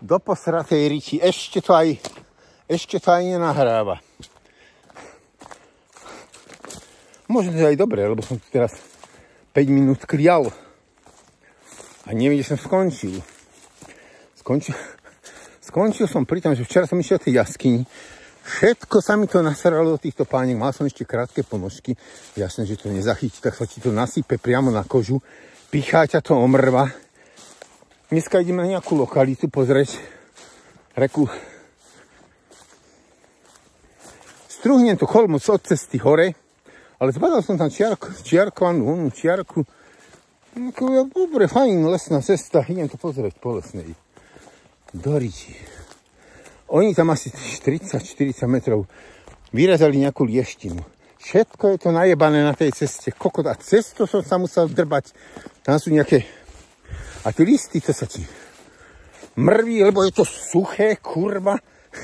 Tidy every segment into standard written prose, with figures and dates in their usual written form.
Do posratej riči. Ešte to aj nenahráva. Možno to aj dobre, lebo som tu teraz 5 minút klial. A neviem, kde som skončil. Skončil som pri tom, že včera som išiel do tej jaskyni. Všetko sa mi to nasralo do týchto pániek. Mal som ešte krátke ponožky. Jasné, že to nezachytí, tak sa ti to nasype priamo na kožu. Pichá ťa to omrva. Dneska ideme na nejakú lokalitu pozrieť. Reku. Struhnem tú cholmu od cesty hore. Ale zbadal som tam čiarkovanú čiarku. Dobre, fajn, lesná cesta. Idem to pozrieť po lesnej. Do riči. Oni tam asi 30-40 metrov vyrazali nejakú lieštinu. Všetko je to najebané na tej ceste. Kokot, a cestu som sa musel drbať. Tam sú nejaké... A tie listy, to sa ti mrví, lebo je to suché, kurva.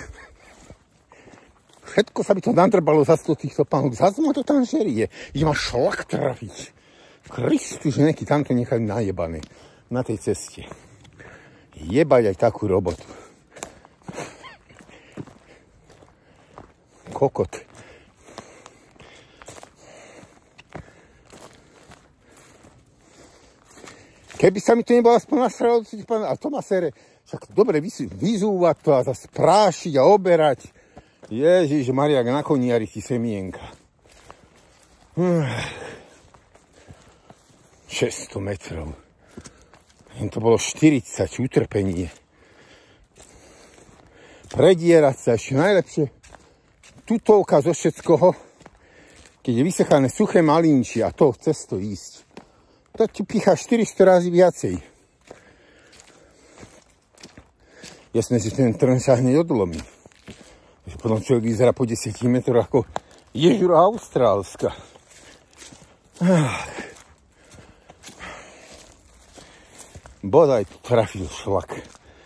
Všetko sa by to nadrbalo za 100 týchto pánok. Zas ma to tam žerie. Ide ma šlak trafiť. Kristus, že nejaký tamto nechajú najebané na tej ceste. Jebať aj takú robotu. Kokot. Keby sa mi to nebolo aspoň nasralo, a to ma sere, však dobre vyzúvať to a zase prášiť a oberať. Ježiš Maria, na koniari ti semienka. 600 metrov. To bolo 40, utrpenie. Predierať sa ešte najlepšie. Tutovka zo všetkoho, keď je vysechané suché malinči a to cesto ísť. To ti pícha 400 razy viacej. Jasné, že ten trn sa hneď odlomí. Potom človek vyzerá po 10 metroch ako ježura austrálska. Bodaj tu trafil šlak.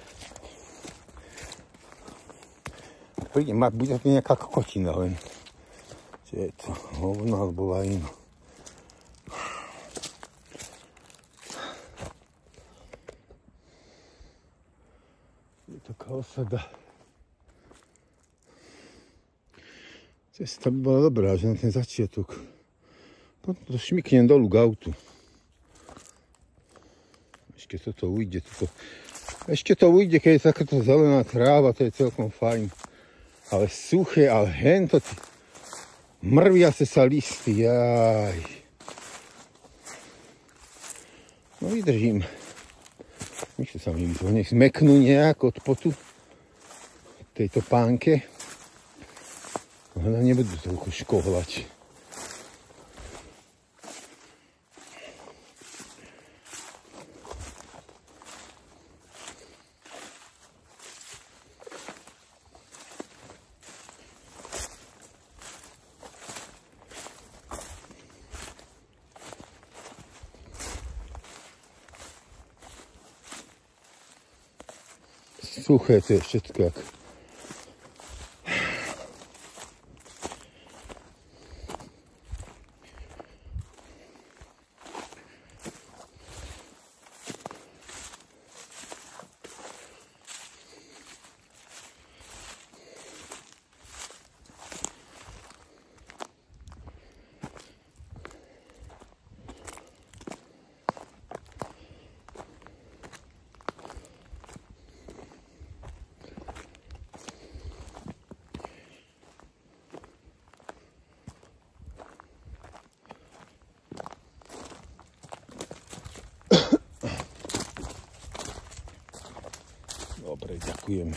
Príde, bude to nejaká kokotina len. Čo je to? Hovno alebo lajino. Je taká osada. Cesta by bola dobrá, že na ten začiatok. Potom to šmyknem dolu k autu. Ešte toto ujde. Ešte to ujde, keď je takáto zelená tráva, to je celkom fajn. Ale suché, ale hento mrviace sa listy, jaj. No vydržím. Nič sa mi vyzvo, nech zmeknú nejak od potu tejto pánke. Ona nebudú toľko škohlať. Suché to je všetko jak... Dobre, ďakujem.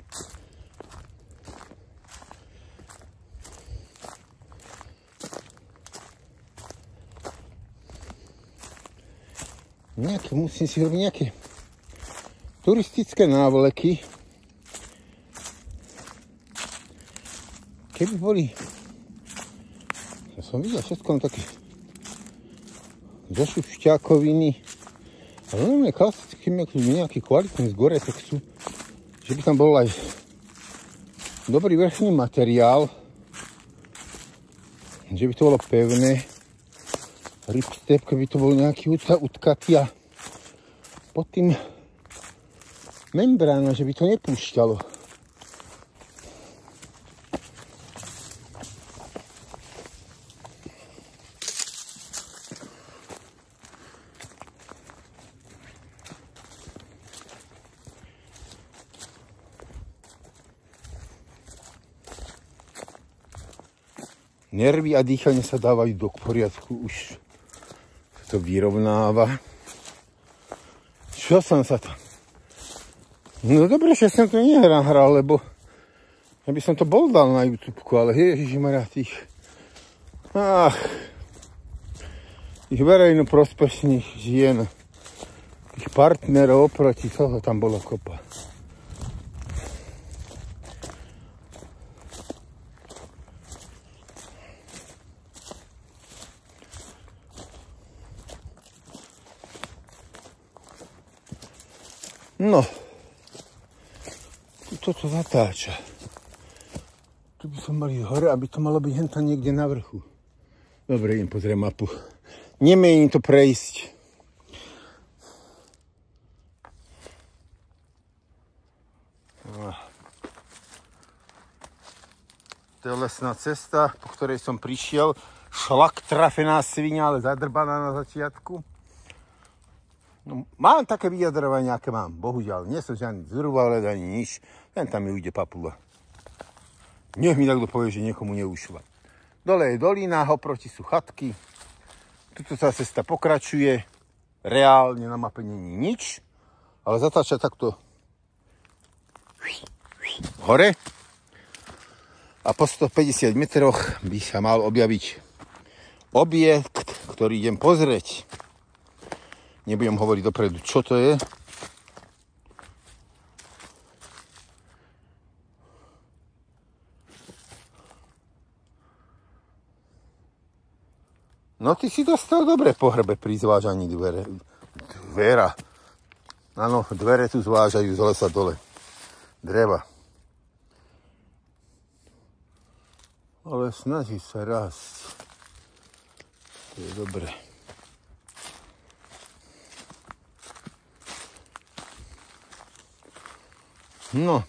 Musím si robiť nejaké turistické návleky. Keby boli... Ja som videl všetko také zošupšťákoviny. Ale normálne klasicky nejaký kvalitný z gore, tak sú, že by tam bol aj dobrý vrchný materiál, že by to bolo pevné. Ripstep, keby to bol nejaký utkatý a pod tým membrána, že by to nepúšťalo. Nervy a dýchanie sa dávajú do poriadku, už to vyrovnáva. Čo som sa to... No dobre, že som to nehral, lebo ja by som to bol dal na YouTubeku, ale ježišmarja, tých verejnoprospešných žien, tých partnerov oproti toho tam bolo kopa. No, toto zatáča. Tu by som mal ísť hore, aby to malo byť henta niekde na vrchu. Dobre, idem pozrieť mapu. Nemienim to prejsť. To je lesná cesta, po ktorej som prišiel. Šlak trafená svinia, ale zadrbaná na začiatku. No, mám také vyjadrovania, aké mám. Bohužiaľ, nie som žiadny zurvalec ani nič. Len tam mi ujde papula. Nech mi takto povie, že niekomu neušla. Dole je dolina, oproti sú chatky. Tuto sa cesta pokračuje. Reálne na mape není nič. Ale zatáča takto hore. A po 150 metroch by sa mal objaviť objekt, ktorý idem pozrieť. Nebudem hovoriť dopredu, čo to je. No ty si dostal dobre po hrbe pri zvážaní dvera. Áno, dvere tu zvážajú z lesa dole. Dreva. Ale snaží sa rásť. To je dobre. No,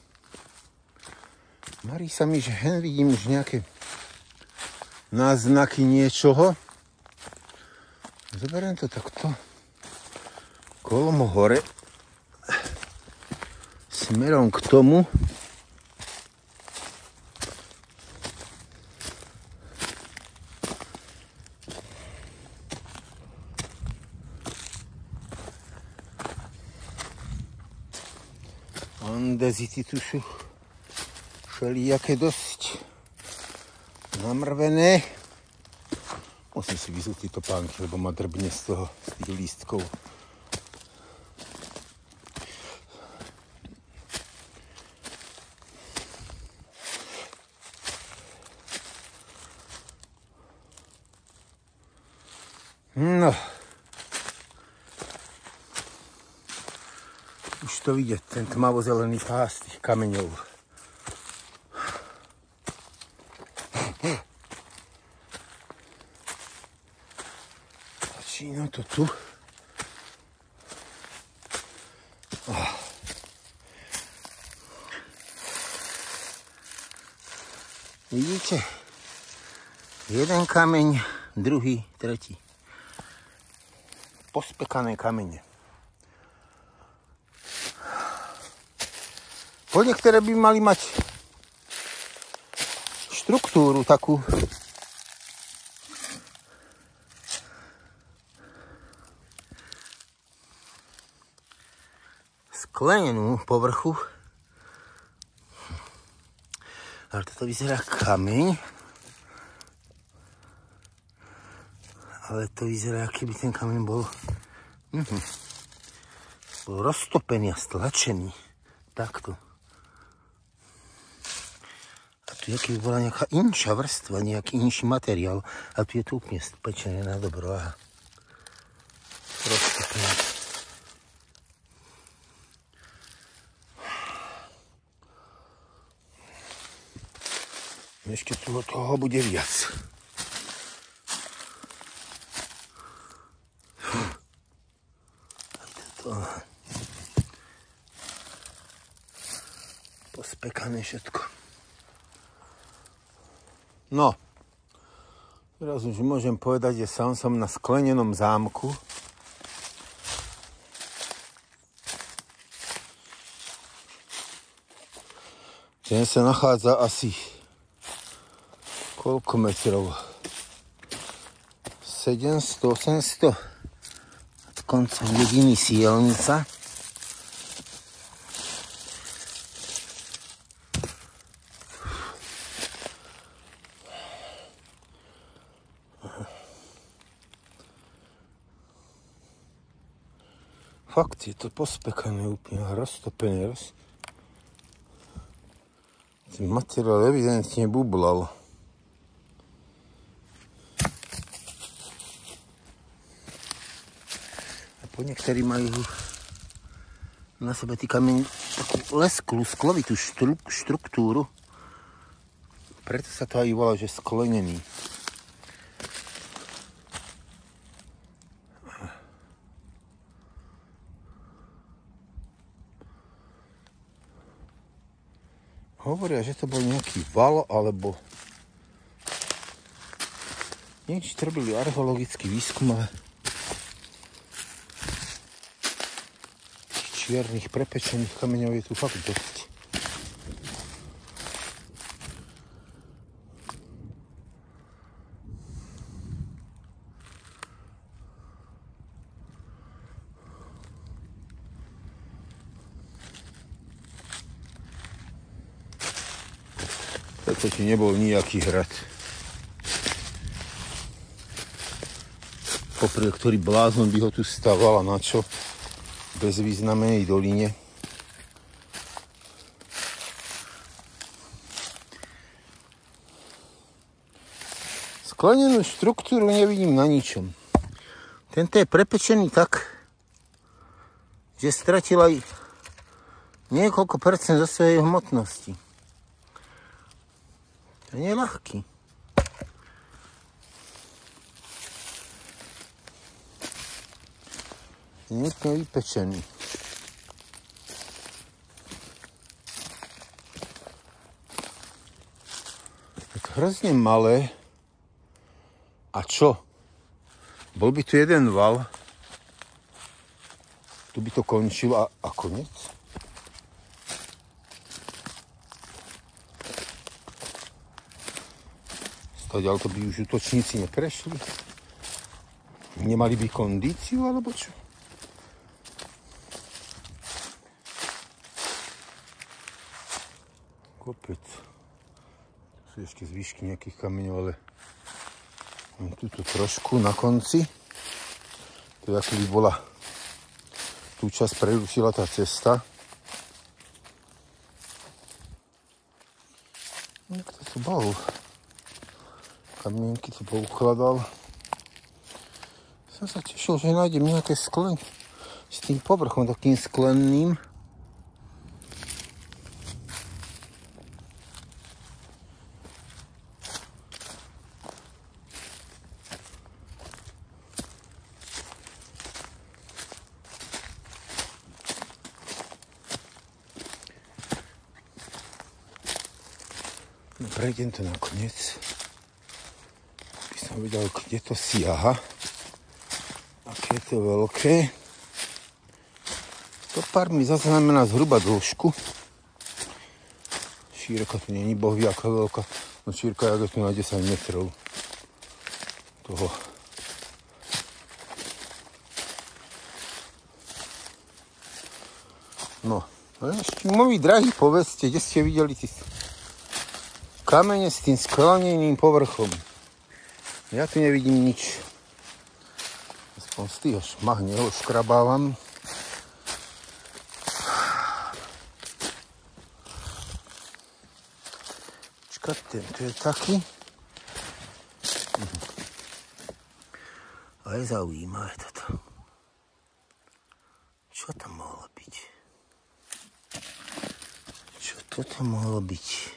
marí sa mi, že hen vidím už nejaké náznaky niečoho. Zoberiem to takto kolom hore smerom k tomu. Andezity tu sú všelijaké dosť namrvené. Musím si vyzúť tieto pánky, lebo ma drbne z tých lístkov. No. Už to vidieť, ten tmavo-zelený pás tých kameňov. Začína to tu. Vidíte? Jeden kameň, druhý, tretí. Pospekané kamene. Po niektoré by mali mať štruktúru takú sklenenú povrchu. Ale toto vyzerá kameň. Ale to vyzerá, keby ten kameň bol roztopený a stlačený. Takto. A tu je, keby bola nejaká inšia vrstva, nejaký inší materiál. A tu je to úplne pečené na dobro. Aha. Roztopené. Ešte tu toho bude viac. pospekané všetko. No, teraz už môžem povedať, že sám som na sklenenom zámku. Ten sa nachádza asi koľko metrov? 700, 800. Dokonca jediný sielnica. Fakt je to pospekané úplne, roztopené. Ten materiál evidentne bublal. A po niektorí majú na sebe tí kameň takú lesklú, sklovitú štruktúru. Preto sa to aj volá, že sklenený. Hovoria, že to bol nejaký val, alebo niečo, čo robili archeologický výskum, ale čiernych prepečených kameňov je tu fakt dosť. To ti nebol nejaký hrad. Popri ktorý blázon by ho tu staval a na čo? V bezvýznamnej doline. Sklenenú štruktúru nevidím na ničom. Tento je prepečený tak, že stratil aj niekoľko percent zo svojej hmotnosti. To nie je ľahký. Je nutne vypečený. Je to hrozne malé. A čo? Bol by tu jeden val. Tu by to končilo a koniec. Stadiaľ to by už útočníci neprešli? Nemali by kondíciu, alebo čo? Kopec. Tu sú ešte zvyšky nejakých kameňov, ale mám túto trošku na konci. To je, ako by bola tú časť prerušila tá cesta. Jak to tu bol? Kamienky tu poukladal. Som sa tešil, že nájdem nejaké sklen s tým povrchom takým sklenným. No, prejdem to nakoniec. Som videl, kde to siaha. Aké je to veľké. Stopár mi zaznamená zhruba dĺžku. Šírka tu není bohvie aká veľká. No šírka je tu na 10 metrov. Toho. No. Ešte moji drahí, povedzte, kde ste videli tí kamene s tým skleneným povrchom. Ja tu nevidím nič. Aspoň z tých šmahne ho škrabávam. Počkať, tento je taký. A je zaujímavé toto. Čo tam mohlo byť? Čo toto mohlo byť?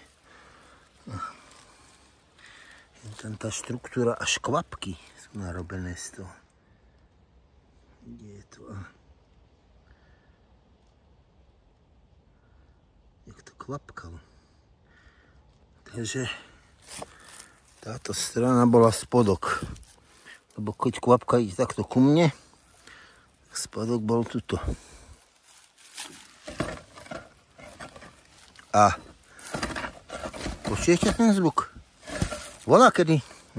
Tam tá štruktúra až kvapky sú narobené z toho. Kde je to? Jak to kvapkal. Takže táto strana bola spodok. Lebo keď kvapka ide takto ku mne, tak spodok bol tuto. A počujete ten zvuk? Voľakedy,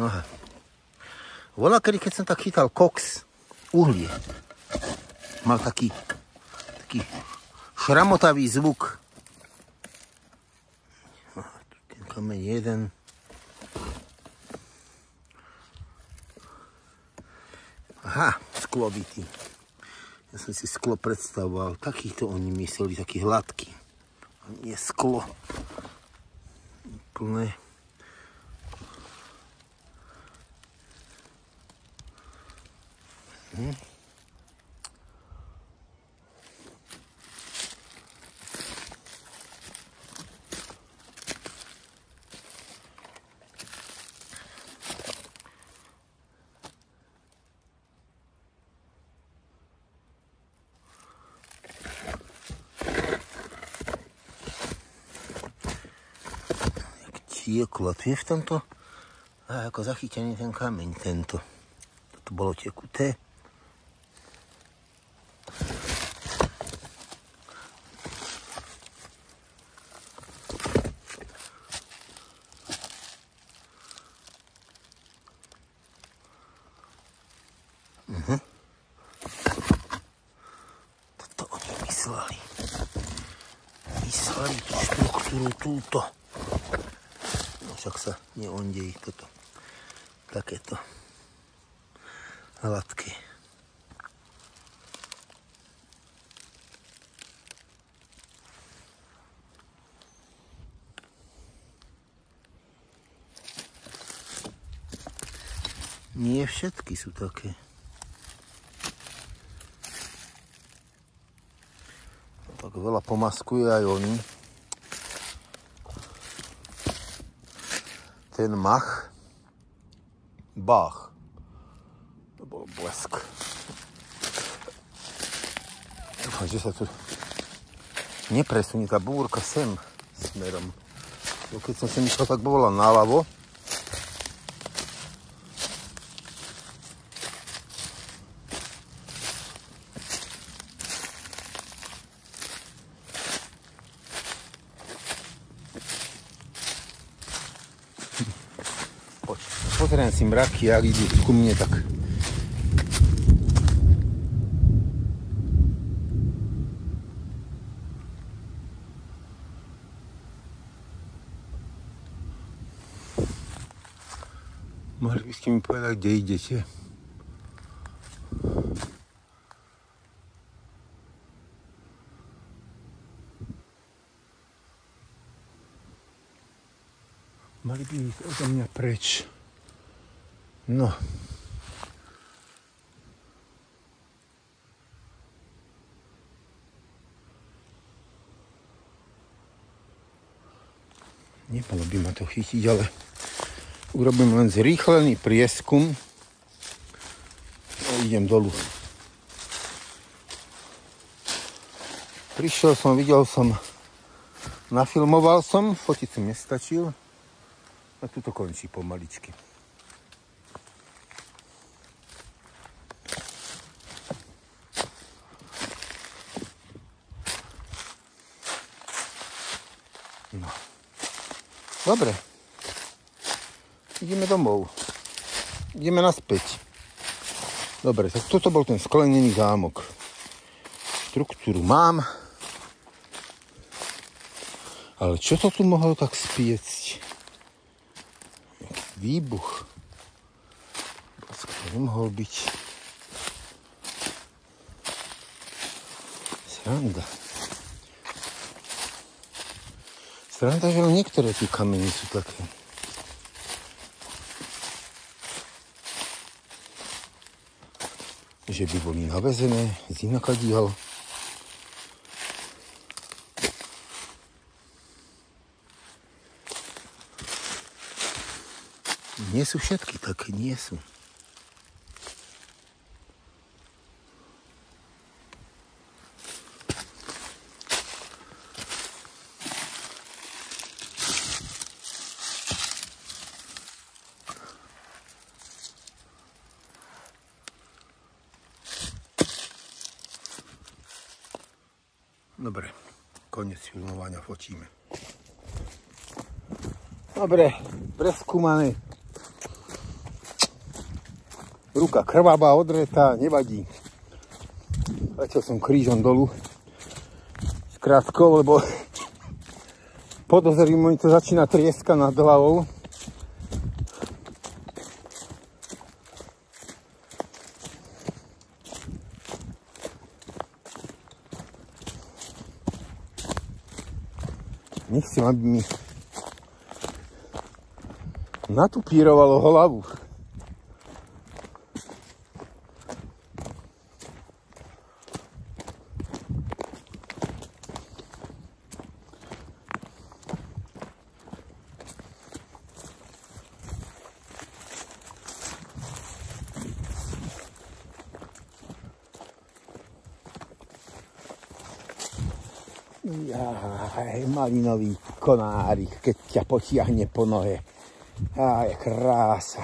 keď som tak chytal koks, uhlie, mal taký šramotavý zvuk. Ten kameň jeden. Aha, sklovitý. Ja som si sklo predstavoval. Takýchto oni mysleli, taký hladký. A nie sklo. Plné. Tieklo, tu je v tomto ako zachytený ten kameň tento. To bolo tekuté. Toto oni mysleli. Mysleli tú štruktúru túto. Však sa neondejí toto. Takéto. Hladké. Nie všetky sú také. Tak veľa pomaskuje aj oni. Ten mach. Bach. To bol blesk. Dúfam, že sa tu nepresunie tá búrka sem smerom. Keď som sem išiel, tak bola naľavo. Pozriem si mraky, ak idú ku mne, tak mohli by ste mi povedať, kde idete? Mali by ísť odo mňa preč. No. Nemalo by ma to chytiť, ale urobím len zrýchlený prieskum a idem dolu. Prišiel som, videl som, nafilmoval som, fotiť som nestačil a tu to končí pomaličky. No. Dobre. Ideme domov. Ideme naspäť. Dobre, tak toto bol ten sklenený zámok. Štruktúru mám. Ale čo to tu mohlo tak spiecť? Jaký výbuch. To nemohol byť. Sranda. Sranda, že niektoré tie kamene sú také. Že by boli navezené z inakadiaľ. Nie sú všetky také, nie sú. Dobre, koniec filmovania, fotíme. Dobre, preskúmané. Ruka krvavá, odretá, nevadí. Letel som krížom dolu. Skrátko, lebo podozrím, mi to začína trieska nad hlavou. Nechcem, aby mi natupírovalo hlavu. Jaj, malinový konárik, keď ťa potiahne po nohe. Aj, krása.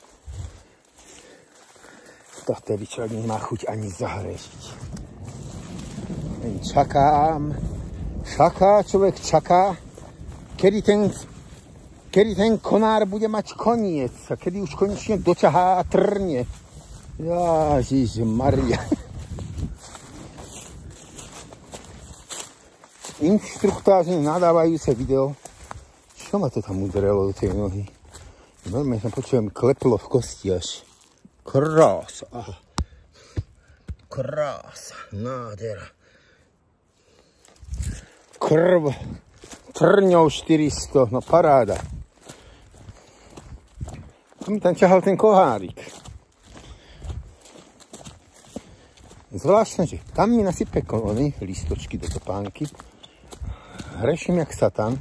To vtedy človek nemá chuť ani zahrešiť. Len čakám. Človek čaká, kedy ten konár bude mať koniec. A kedy už konečne doťahá a trne. Ježišmaria. Inštruktážne nadávajúce video. Čo ma to tam udrelo do tej nohy? Normálne tam počujem, kleplo v kosti až. Krása. Krása. Nádhera. Krv. Trňou 400. No paráda. To mi tam ťahal ten kohárik. Zvláštne, že tam mi nasype listočky do topánky. Hreším jak satan.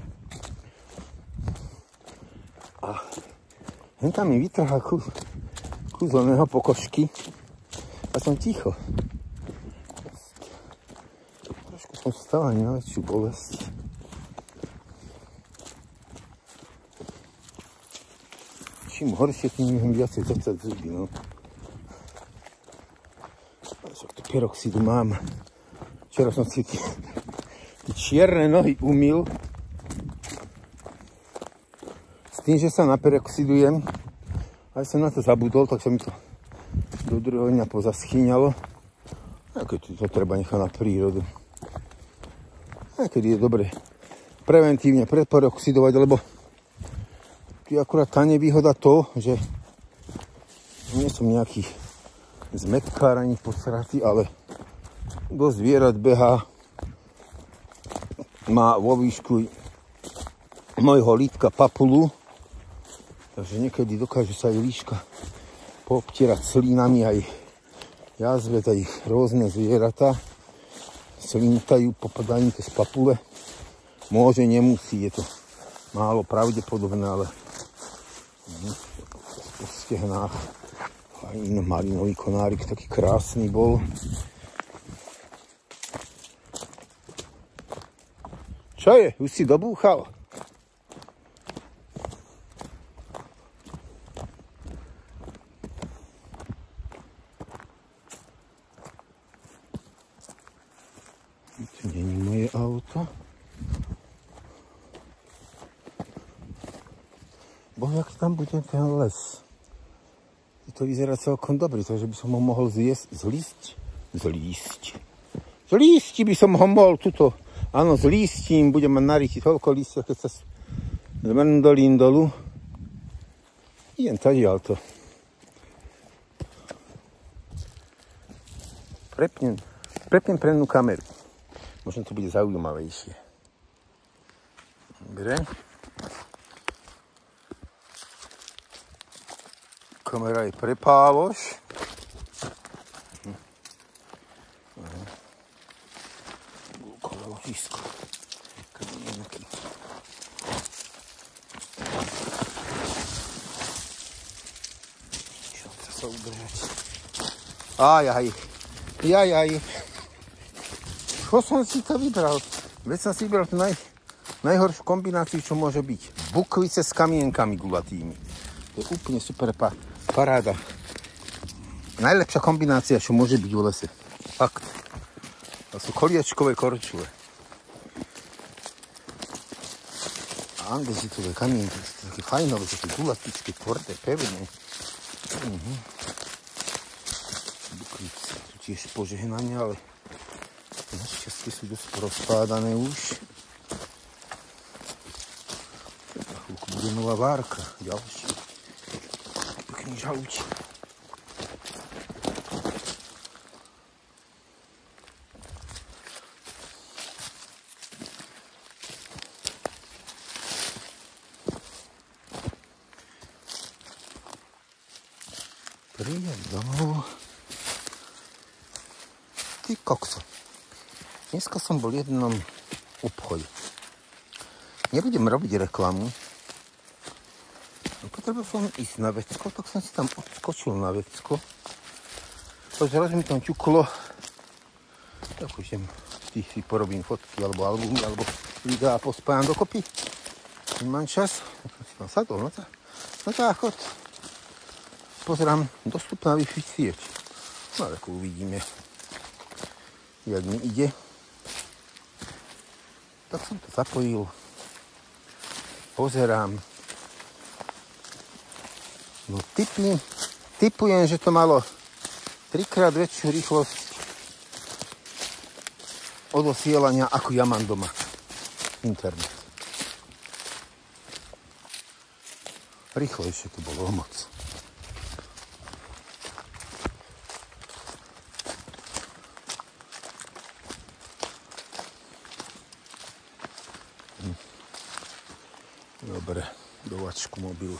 A hen tam mi vytrhal kus oného pokožky. A som ticho. Trošku som stal ani na väčšiu bolesť. Čím horšie, tým viacej docať zuby, no. To peroxidu mám. Včera som si tie čierne nohy umyl. S tým, že sa naperoxidujem. Aj som na to zabudol, tak sa mi to do druhého dňa pozaschýňalo. A keď to treba nechať na prírodu. A keď je dobre preventívne preperoxidovať, lebo tu je akurát tá nevýhoda to, že nie som nejaký zmetkár ani posratý, ale do zvierat behá. Má vo výšku mojho lítka papulu, takže niekedy dokáže sa aj líška poobtierať slínami, aj jazvet, aj rôzne zvieratá. Slíntajú, popadajú z papule. Môže, nemusí, je to málo pravdepodobné, ale po stehnách. Aj malinový konárik, taký krásny bol. Čo je? Už si dobúchal? To nie je moje auto. Boh, jak tam bude ten les. To vyzerá celkom dobrý, takže by som ho mohol zliesť. Z lísti by som ho mohol tuto. Áno, s lístím budem mať narýti toľko lístia, keď sa zmrndolím dolu. Idem tadiaľ to. Prepnem prednú kameru. Možno to bude zaujímavejšie. Dobre. Kamera je prepávoš. Ložisko. Kamienky. Čo to sa udržať? Jaj. Čo som si to vybral? Veď som si vybral tú najhoršiu kombináciu, čo môže byť. Bukvice s kamienkami gulatými. To je úplne super paráda. Najlepšia kombinácia, čo môže byť v lese. Fakt. To sú koliečkové korčule. andezitové kamienky, také fajnové, také gulatičky, tvrdé, pevné. Buklíci tu tiež požehnania, ale našťastie sú dosť rozpádané už. Za chvíľku bude nová várka, ďalší. Pekný žalúčik. Príjem domov. Ty kokso. Dneska som bol v jednom obchode. Nebudem robiť reklamu. Potreboval som ísť na vecko, tak som si tam odskočil na vecko. Zrazu mi tam ťuklo. Tak už si porobím fotky, alebo albumy, alebo videá pospájam dokopy. Nemám čas. Tak som si tam sadol na záchod. Pozerám, dostupná Wi-Fi sieť. No tak uvidíme, jak mi ide. Tak som to zapojil. Pozerám. No tipujem, že to malo 3-krát väčšiu rýchlosť odosielania, ako ja mám doma. Internet. Rýchlejšie to bolo o moc. Dobre, dovačku mobilu.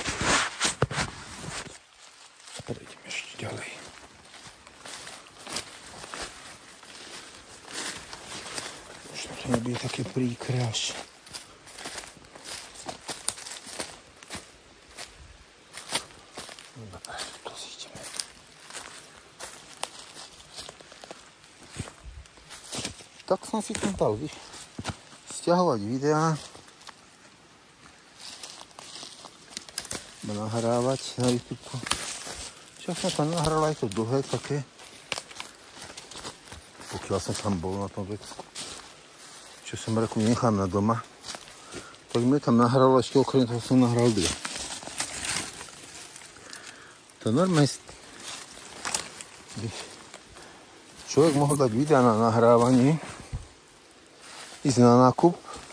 Prejdeme ešte ďalej. Možno to nebude také príkré až. Dobre, to si ideme. Tak som si tam dal stiahovať videá. Nahrávať na YouTube. Čas som tam nahral aj to dlhé také. Pokiaľ som tam bol na tom vecku. Čo som reku nechám na doma. Tak mi tam nahralo, ešte okrem toho som nahral 2. To normálne človek mohol dať videa na nahrávanie, ísť na nákup.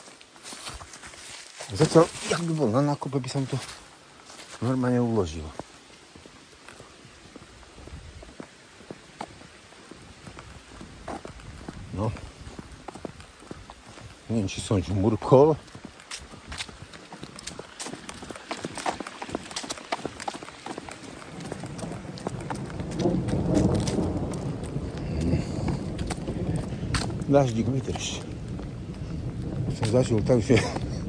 Zatiaľ, jak by bol na nákup, by som to normálne uložil. No. Neviem, či som žmurkol. Daždík vydrž. Som zažil tak, že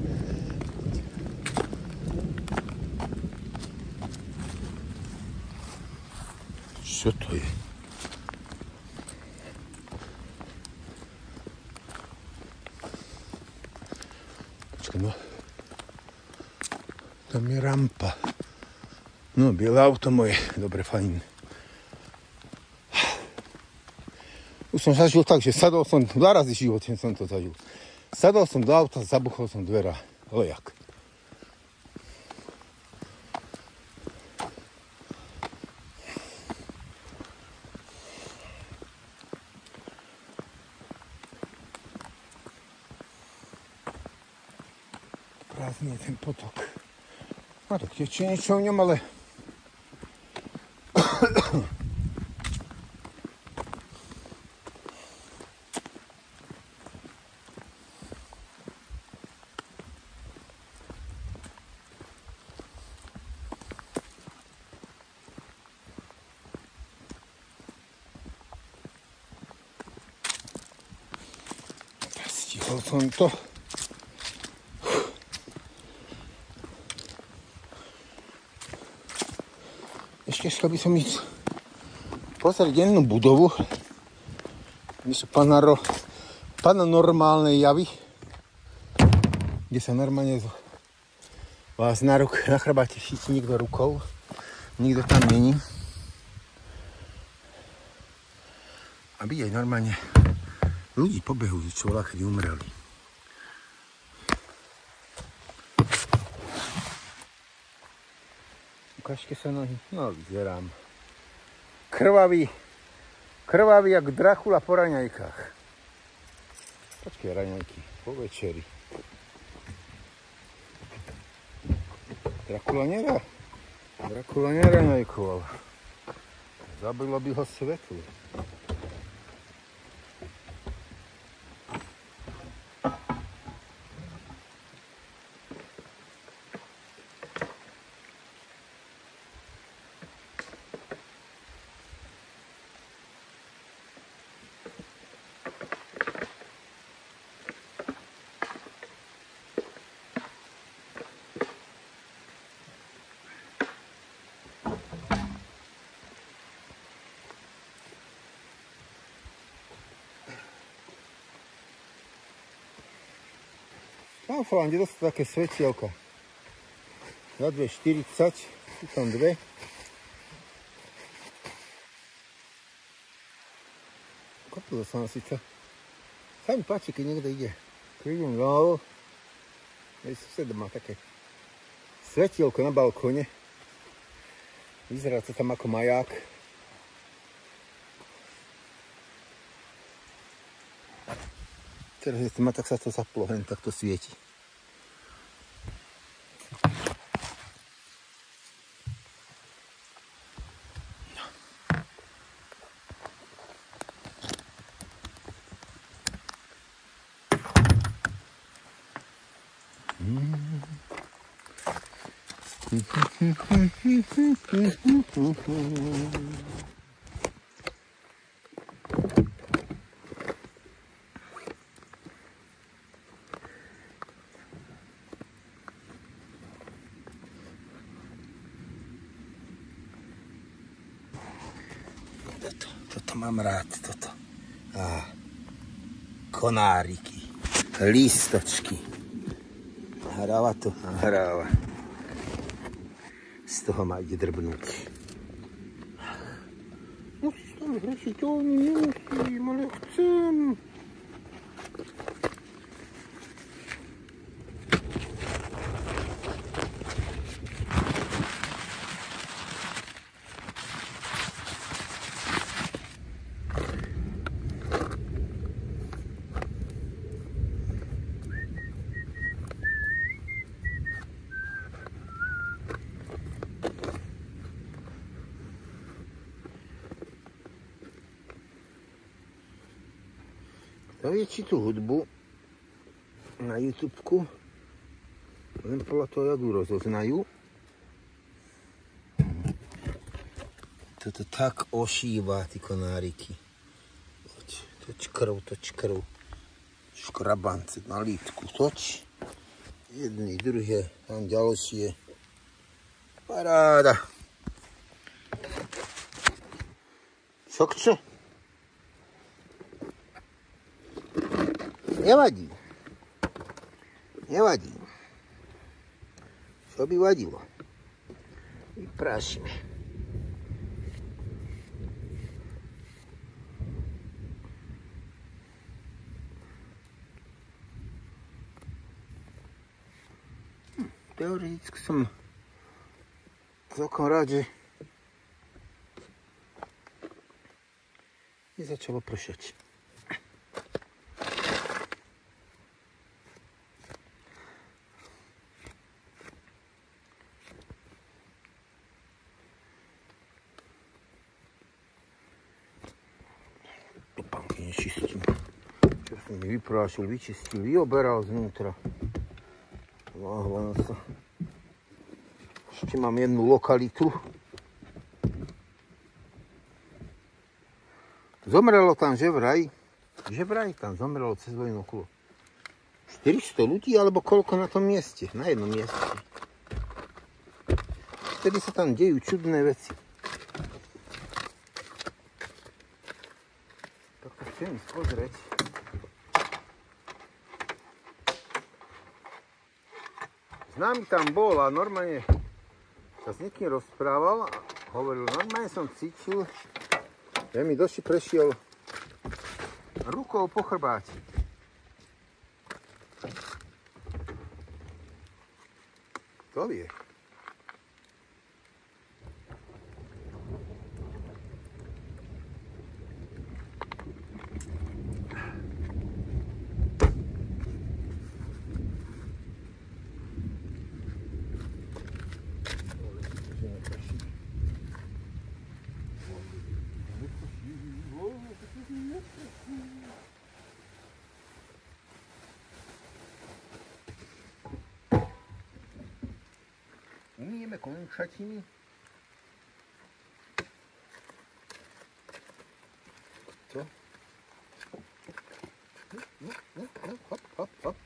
čo to je? Počkaj, no. Tam je rampa. No, biele auto moje. Dobre, fajn. Už som zažil tak, že sadol som, 2 razy v živote som to zažil. Sadol som do auta, zabuchol som dvera. Lejak. Prázdny je ten potok. No tak tečie niečo v ňom, ale stihol som to. Ešte chcel by som ísť pozrieť jednu budovu, kde sú paranormálne javy, kde sa normálne vás na chrbáte chytí niekto rukou, nikto tam není. A vidieť normálne ľudí pobehujú, čo voľakedy umreli. Ukážte sa nohy. No, vyzerám. Krvavý jak Dracula po raňajkách. Počkej, raňajky, po večeri. Dracula neraňajkoval. Zabilo by ho svetlo. Mám fajn, kde dostať také svetielka. Za 2,40, tu tam 2. Kopilo sa na síce. Sa mi páči, keď niekto ide. Keď idem ľavo, sused má také svetielko na balkóne. Vyzerá to tam ako maják. Teraz je tma, tak sa to zaplo, hen tak to svieti. Toto mám rád, toto. Konáriky, lístočky. Hráva to, hráva. Z toho ma ide drbnúť. Musíš tam zrešiť, nemusím, ale chcem. To je či tú hudbu na YouTubeku, len podľa toho, jak ju rozoznajú. Toto tak ošíva, tí konáriky. Toč krv. Škrabance na lítku, toč. Jedný, druhé, tam ďalšie. Paráda. Čo? Nevadí. Čo by vadilo? Vyprášime. Teoreticky som celkom rád, že nezačalo pršať. Nečistím. Čo som vyprášil, vyčistil, vyoberal znútra. Láhla sa. Ešte mám jednu lokalitu. Zomrelo tam, že vraj tam zomrelo cez vojnu okolo 400 ľudí, alebo koľko na tom mieste, na jednom mieste. Vtedy sa tam dejú čudné veci. Chcem ísť pozrieť. Známy tam bol a normálne sa s niekým rozprával a hovoril, normálne som cítil, že mi doši prešiel rukou po chrbáti. To vie. Začneme končatiny. To. Hop, hop, hop.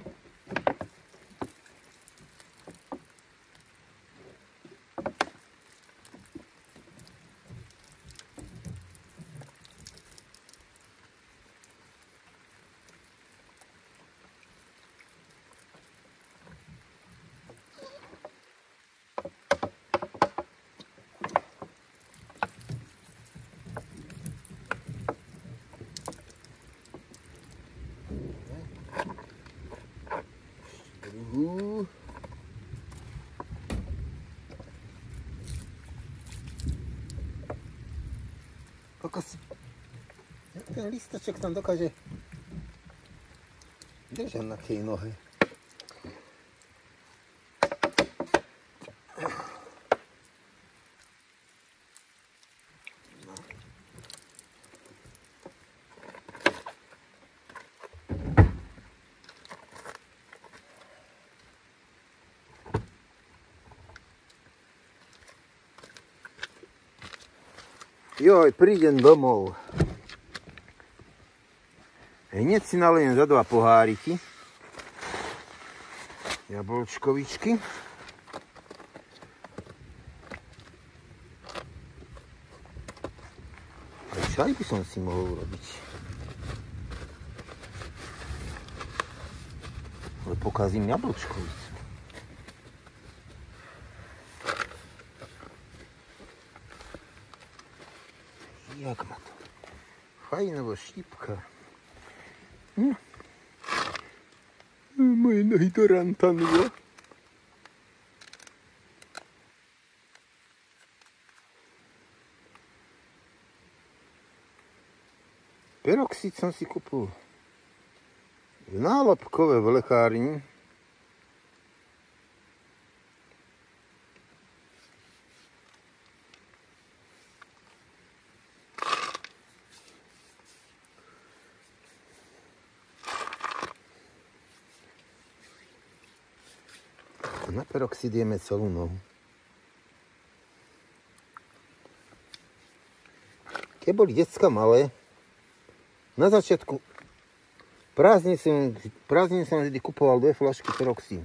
Kokos. Jak ten listoček tam dokáže držať na tej nohe. Joj, prídem domov. Hneď si nalejem za 2 poháriky jablčkovičky. Aj čaj by som si mohol urobiť. Ale pokazím jablčkovicu. Jak ma to? Fajnovo štipka. Moje nohy to rantanulo. Peroxid som si kúpil v nálepkové v lekárni. Na peroxid jeme celú nohu. Keď boli decka malé, na začiatku prázdnin som vždy kupoval 2 fľašky peroxín.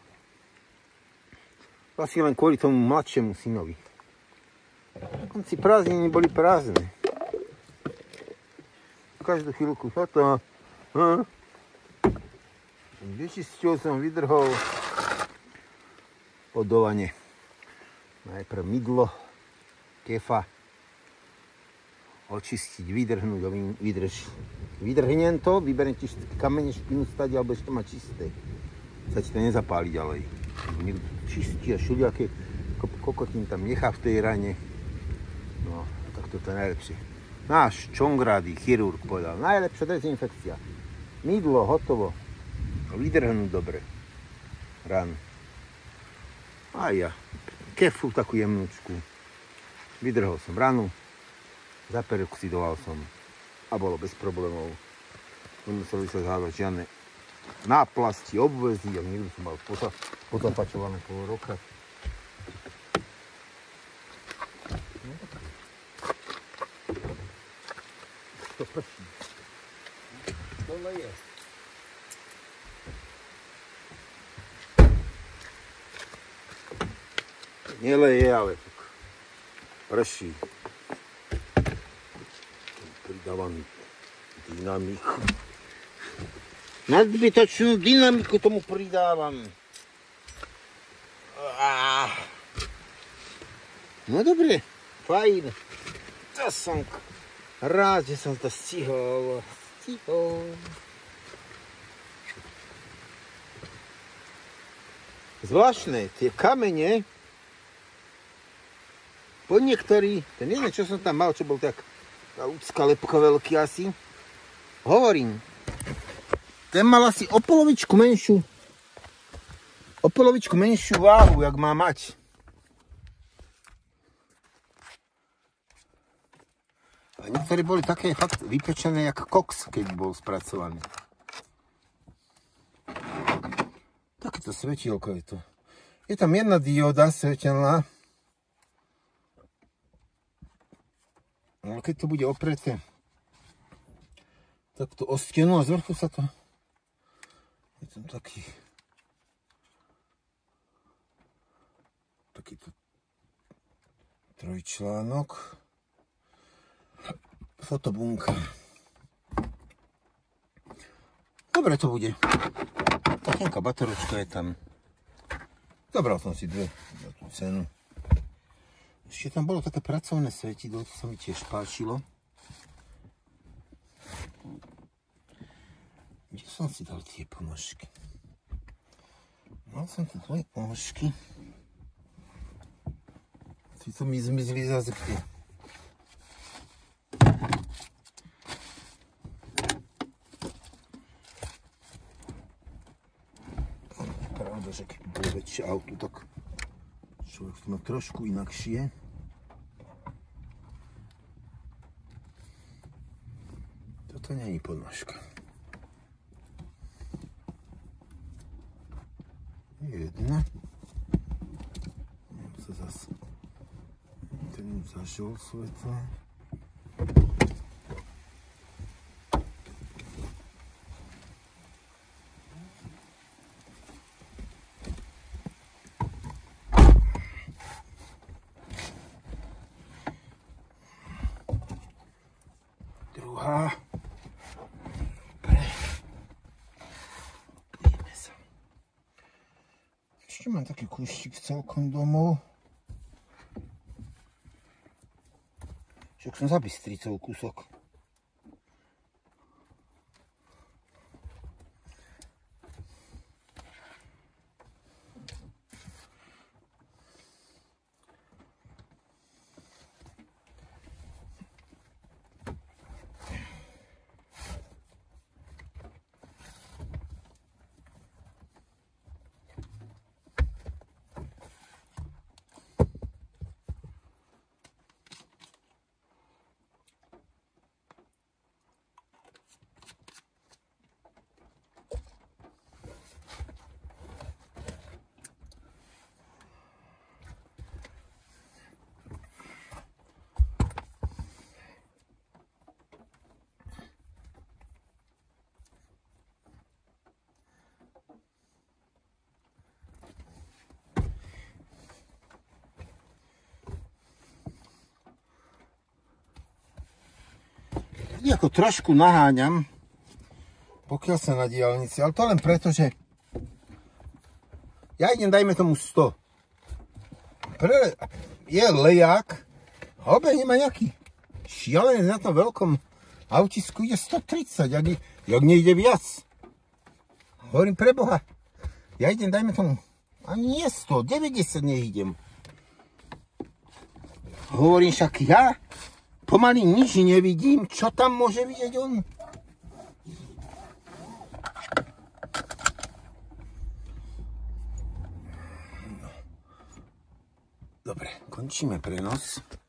Asi len kvôli tomu mladšiemu synovi. Na konci prázdniny boli prázdne. Každú chvíľku toto. Vyčistil som, vydrhol. Odovanie. Najprv mydlo, kefa, očistiť, vydrhnúť a vydrhnem to, vyberiem ti kamene, špinu stať, alebo ešte to má čisté. Sa ti to nezapáli ďalej. Niekto čistí a všelijaké kokotín tam nechá v tej rane. No, tak toto je najlepšie. Náš Čongrady, chirurg, povedal, najlepšia dezinfekcia. Mydlo, hotovo. Vydrhnúť dobre. Ran. A ja, kefu takú jemnúčku. Vydrhol som ranu, zaperoxidoval som a bolo bez problémov. Nemuseli sa zhádať žiadne náplasti, obvezy, a niekto som mal pozapačované pol roka. To prší. Dole je. Neleje, ale tak prší. Pridávam dynamiku. Nadbytočnú dynamiku tomu pridávam. No dobre, fajn. To som rád, že som to stihol. Zvláštne, tie kamene, po niektorí, ten jeden, čo som tam mal, čo bol tak tá ľudská lepka veľký asi, hovorím, ten mal asi o polovičku menšiu váhu, jak má mať. A niektorí boli také fakt vypečené, jak koks, keď bol spracovaný. Takéto svetielko je to. Je tam jedna dióda svetelná. Ale keď to bude opreté takto o stenu a zvrchu sa to... Je tam takýto trojčlánok. Fotobunka. Dobre to bude. Taká bateročka je tam. Zobral som si dve za tú cenu. Ešte tam bolo také pracovné svetidlo, to sa mi tiež páčilo. Kde som si dal tie ponožky? Mal som tu dvoje ponožky. Títo mi zmizli zase kde. Pravda, že keď bolo väčšie auto, tak človek to má trošku inakšie. Toto nie je ponožka. Jedna. Mám sa zase... Ten zažil svetlo. Druhá. Ideme sa. Ešte mám taký kúštik celkom domov. Však som za Bystricou kúsok. Ako trošku naháňam, pokiaľ sa na diaľnici, ale to len preto, že ja idem, dajme tomu 100. Je lejak a obehne ma nejaký šialenec na tom veľkom autisku, ide 130, jak nejde viac. Hovorím, preboha, ja idem, dajme tomu, ani nie 100, 90 neidem. Hovorím, však ja pomaly nič nevidím, čo tam môže vidieť on. Dobre, končíme prenos.